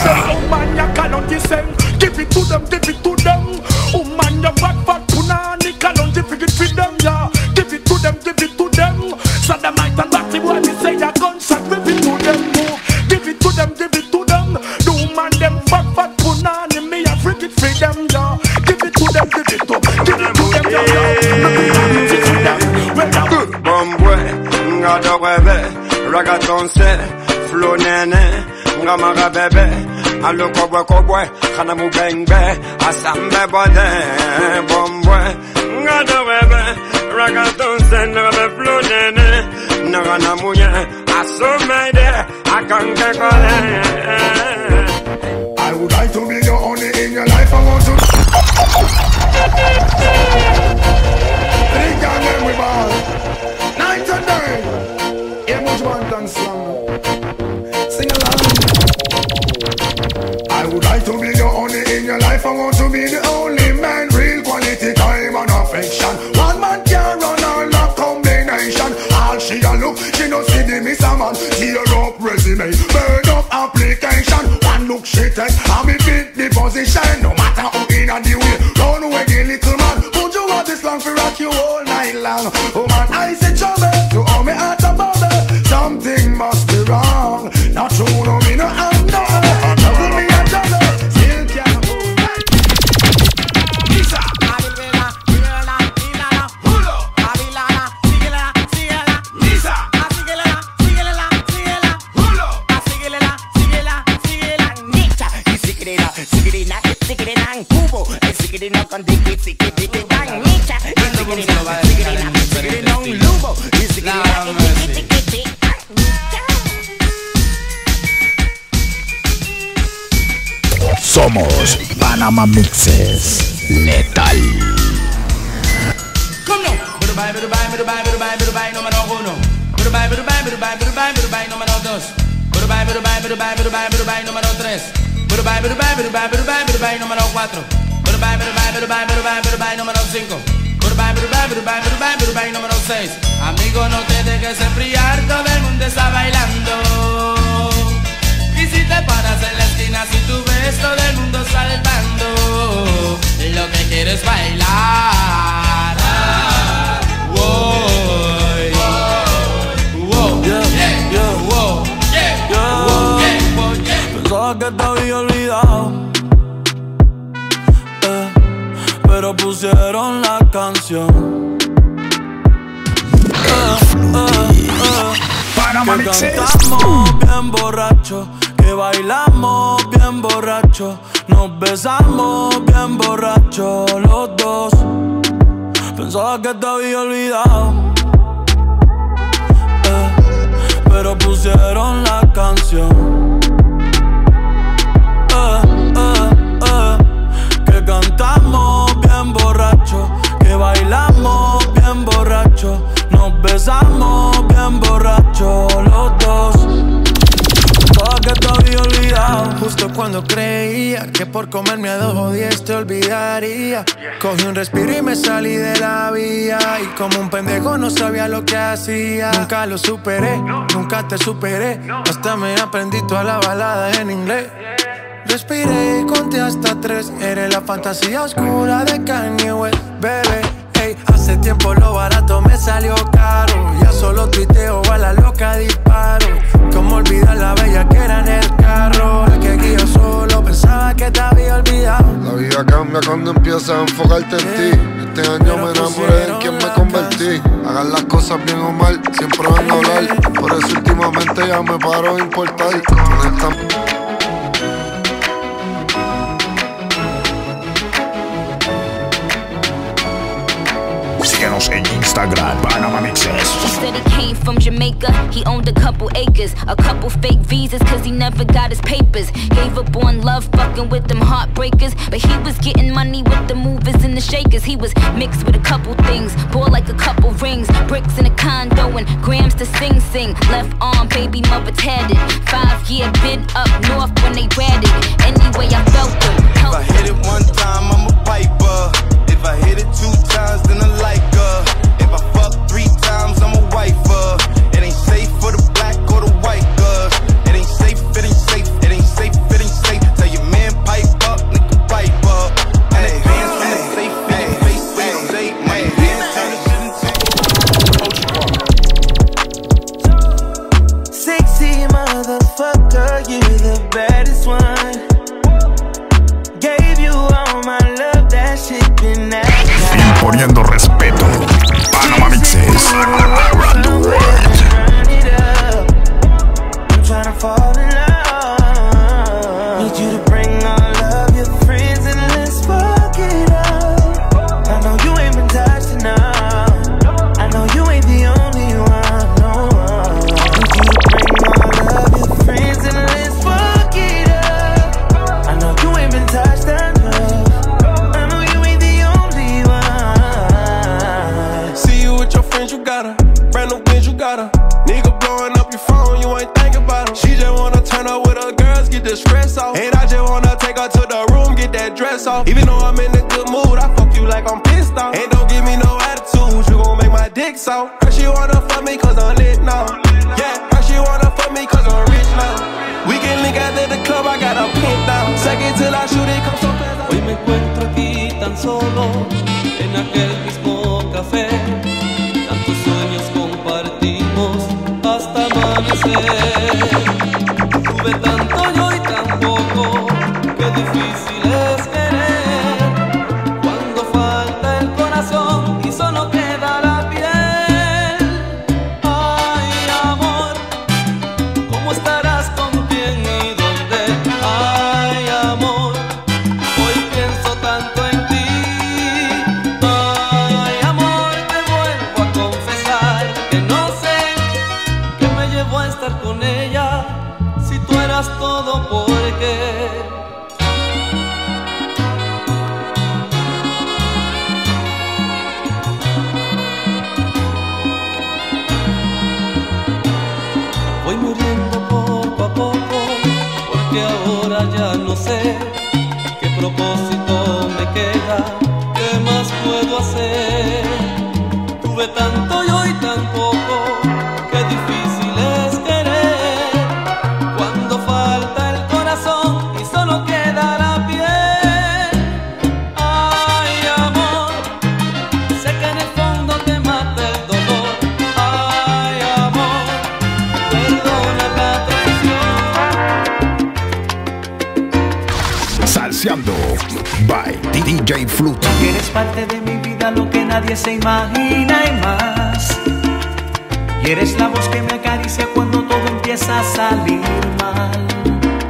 Give it to them, give it to them. Man, you fat punani, kalonji, give it to them, yeah. Give it to them, give it to them. So the might and batty boy, me say a gunshot, give it to them, give it to them, give it to them. Do man them fat punani, me a freak it for them, yeah. Give it to them, give it to them, yeah. Bombwe, ngado bebe, ragaton se, flow nene, ngamaga bebe, alo kobwe, kana mu bengbe, asambe bode, bombwe, ngado bebe, ragaton se, ngame flow nene, ngana munye, asomede, akanke kole. I would like to be your only in your life. I want to. Drink and then we ball. Night and day. Yeah, much man dance song. Sing along. I would like to be your only in your life. I want to be the only man. Real quality time and affection. One man can run all that combination. All she a look, she no see the miss a man. Tear up resume, burn up application. One look she take, and me fit the position. No matter who in a the way, run away the little man. Would you want this long for rock you all night long? Oh man, I say trouble, you owe me at a bubble. Something must be wrong. Not true, no me no I'm no. Trouble me a trouble, still can't hold back. Lisa, Somos Panama Mixes Letal. Dubai, número 1. Dubai, número 2. Dubai, número 3. Dubai, número 4. Dubai, número 5. Dubai, número 6. Amigo, no te dejes enfriar, todo el mundo está bailando. Y si te paras en la esquina, si tú ves todo el mundo saltando, lo que quieres bailar. Pensaba que te había olvidado, pero pusieron la canción. Que cantamos bien borrachos, que que bailamos bien borracho, nos besamos bien borracho los dos. Pensaba que te había olvidado, pero pusieron la canción que cantamos bien borracho, que bailamos bien borracho, nos besamos bien borracho los dos. Pensaba que te había olvidado. Justo cuando creía que por comerme a 2 o 10 te olvidaría, cogí un respiro y me salí de la vía. Y como un pendejo no sabía lo que hacía. Nunca lo superé, nunca te superé. Hasta me aprendí toda la balada en inglés. Respiré y conté hasta 3. Eres la fantasía oscura de Kanye West, bebé. Hey, hace tiempo lo barato me salió caro. Ya solo tuiteo, a la loca disparo. Cómo olvidar la bella que era en el carro. El que guío solo pensaba que te había olvidado. La vida cambia cuando empiezas a enfocarte en ti. Este año me enamoré de en quien me convertí. Hagan las cosas bien o mal, siempre van a hablar. Por eso últimamente ya me paro de importar. Síguenos en Instagram, Panama Mixes. He said he came from Jamaica, he owned a couple acres, a couple fake visas cause he never got his papers. Gave up on love, fucking with them heartbreakers, but he was getting money with the movers and the shakers. He was mixed with a couple things, bought like a couple rings, bricks in a condo and grams to sing. Left arm, baby mother tatted, 5-year bid up north when they ratted. Anyway, I felt them. If I hit it one time, I'm a piper. If I hit it 2 times, then I like her. If I fuck 3 times, I'm a wifer. It ain't safe for the black or the white girls. It ain't safe, it ain't safe, it ain't safe, it ain't safe. Tell your man pipe up, nigga pipe up. And advance from the safe, in your face, please say my hands turn the shit into Sexy motherfucker, you the baddest one. Gave you all my love, that shit been that. Imponiendo respeto, Panama Mixes around the world. I'm tryna fall in love. Need you to bring all of your friends and let's fuck it up. I know you ain't been touched enough. I know you ain't the only one. No. Need you to bring all of your friends and let's fuck it up. I know you ain't been touched enough. You got her, brand new wins, you got her. Nigga blowing up your phone, you ain't thinking about her. She just wanna turn up with her girls, get the stress off. And I just wanna take her to the room, get that dress off. Even though I'm in a good mood, I fuck you like I'm pissed off. And don't give me no attitude, you gon' make my dick soft. Her she wanna fuck me cause I'm lit now. Yeah, her she wanna fuck me cause I'm rich now. We can link out at the club, I got a pin down. Second till I shoot it, come so fast. Hoy me encuentro aquí tan solo, en aquel mismo café. Tantos sueños compartimos hasta amanecer. Tuve tanto yo y tan poco, qué difícil es querer. Cuando falta el corazón y solo queda la piel. Ay, amor, ¿cómo estarás? ¿Con quién y dónde? Ay, amor, hoy pienso tanto en ti. Ay, amor, te vuelvo a confesar que no sé qué me llevó a estar con ella. Si tú eras todo, ¿por qué? Voy muriendo poco a poco, porque ahora ya no sé qué propósito me queda, qué más puedo hacer. Tuve tanto y hoy tan poco, qué difícil es querer. Cuando falta el corazón y solo queda la piel. Ay, amor, sé que en el fondo te mata el dolor. Ay, amor, perdona la traición. Salseando by DJ Flute. Eres parte de mi vida, lo que nadie se imagina y más. Y eres la voz que me acaricia cuando todo empieza a salir mal.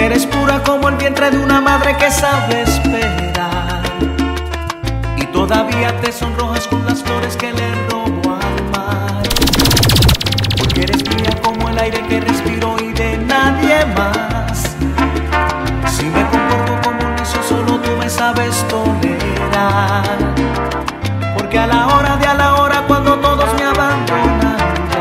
porque eres pura como el vientre de una madre que sabe esperar. Y todavía te sonrojas con las flores que le robo al mar. Porque eres mía como el aire que respiro y de nadie más. Si me comporto como un necio, solo tú me sabes tolerar. Porque a la hora cuando todos me abandonan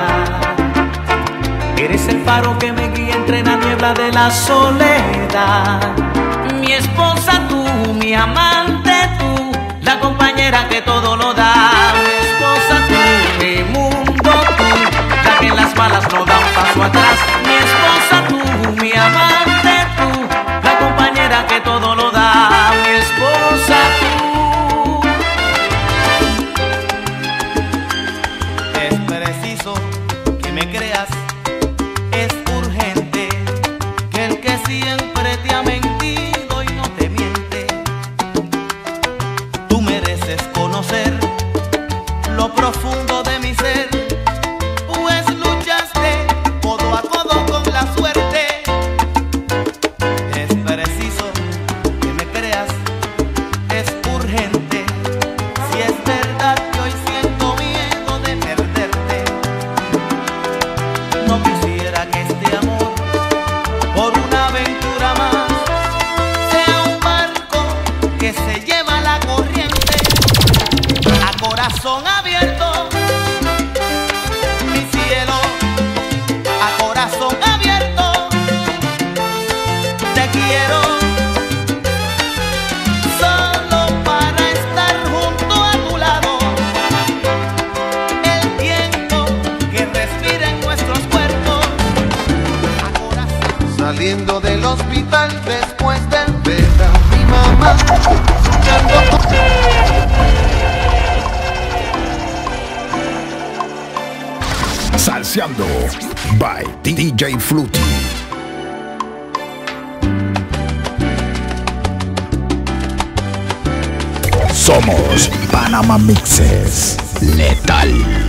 ya, eres el faro que me guía entre la niebla de la soledad. Mi esposa tú, mi amante tú, la compañera que todo lo da. Mi esposa tú, mi mundo tú, la que en las malas no da un paso atrás. Mi esposa tú, mi amante tú, la compañera que todo lo da. Mi esposa tú. Es preciso que me creas, es urgente que el que siempre te ha mentido y no te miente, tú mereces conocer lo profundo de mi ser, pues luchaste codo a codo con la suerte. Es preciso que me creas, es urgente, si es verdad que hoy siento miedo de perderte. No quisiera que este amor, por una aventura más, sea un barco que se lleva la corriente. A corazón abierto, mi cielo, a corazón abierto, te quiero, solo para estar junto a tu lado, el tiempo que respira en nuestros cuerpos. Saliendo del hospital después de ver a mi mamá Salseando by DJ Fluty. Somos Panama Mixes Letal.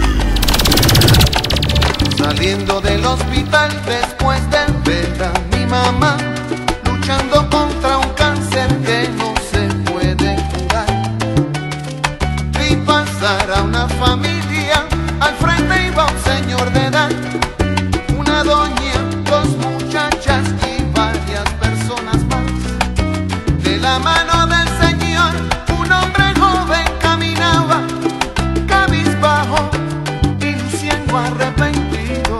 Saliendo del hospital después de ver a mi mamá luchando contra un cáncer que no se puede curar. Vi pasar a una familia, al frente iba un señor de edad, una doña, dos muchachas y varias personas más. De la mano del señor, un hombre joven caminaba, cabizbajo y luciendo arrepentido.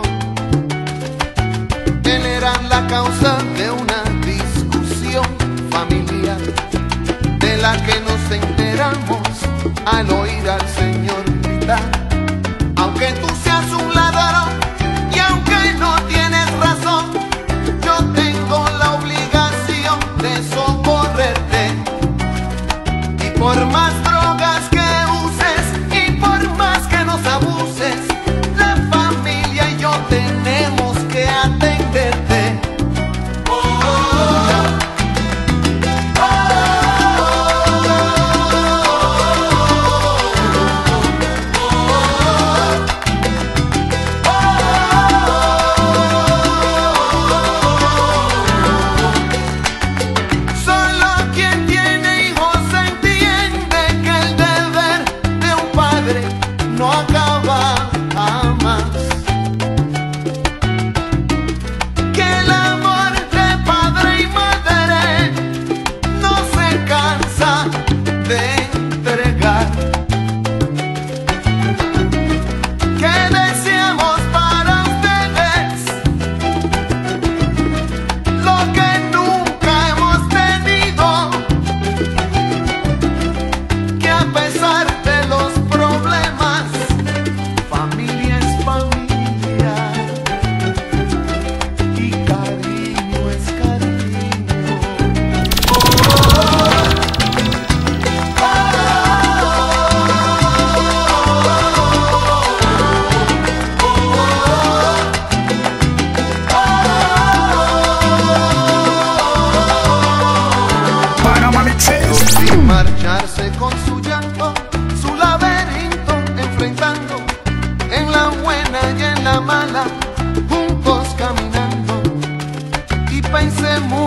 Él era la causa de una discusión familiar, de la que nos enteramos al oír al señor gritar: aunque tú seas un ladrón y aunque no tienes razón, yo tengo la obligación de socorrerte. Y por más drogas que uses y por más que nos abuses, la familia y yo tenemos que atenderte.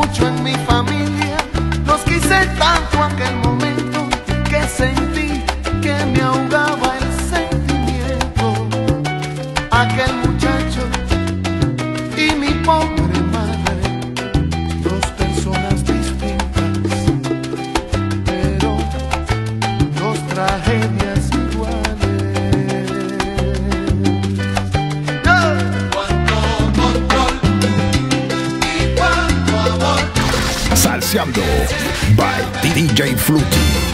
mucho en mi familia. Los quise tanto aquel momento que sentí que me ahogaba el sentimiento. Aquel muchacho y mi pobre madre, dos personas distintas, pero dos tragedias iguales. Cuánto control y cuánto amor. Salseando by DJ Fluty.